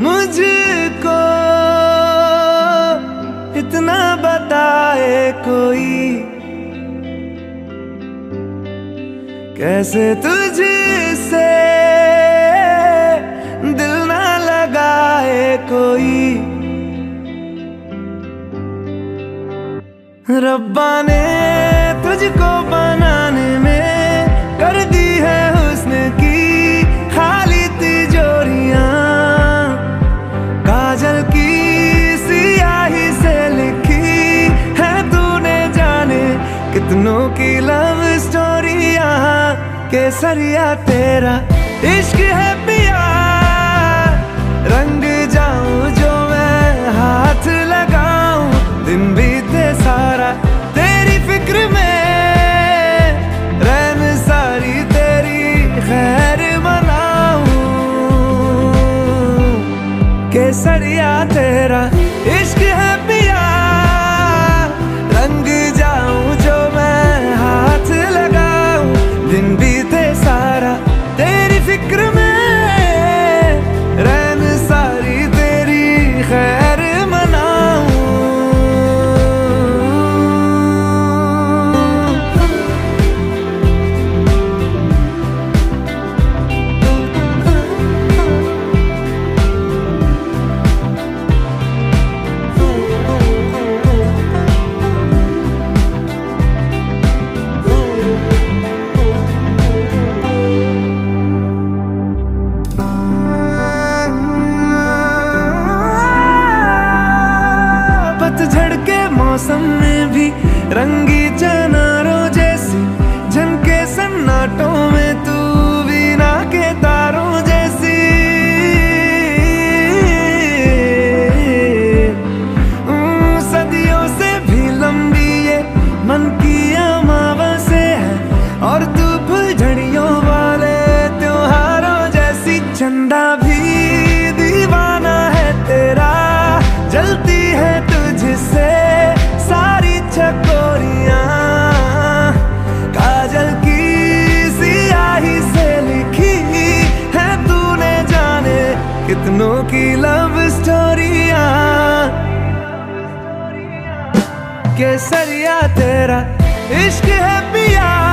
मुझको इतना बताए कोई, कैसे तुझसे दिल ना लगाए कोई। रब्बा ने तुझको बनाने में कर दी है हुस्न की खाली तिजोरियां, काजल की सियाही से लिखी है तूने जाने कितनों की लव स्टोरियां। केसरिया तेरा इश्क है पिया, रंग जाऊं जो मैं हाथ लगाऊं, दिन बीते सारा तेरी फिक्र में, रैन सारी तेरी खैर मनाऊं। केसरिया तेरा इश्क है पिया, रंग जाऊं जो मैं हाथ लगाऊं, दिन बीते सारा तेरी फिक्र में, रैन सारी तेरी खैर मनाऊं। पतझड़ के मौसम में भी रंगी चनारों जैसी झनके सन्नाटों में, तू वीणा के तारों जैसी। सदियों से भी लंबी ये मन की अमावस्या है, और तू फुलझड़ियों वाले त्योहारों जैसी। चंदा भी दीवाना है तेरा, जलती है तुझसे सारी चकोरियां, काजल की सियाही से लिखी है तूने जाने कितनों की लव स्टोरियां। केसरिया तेरा इश्क है पिया,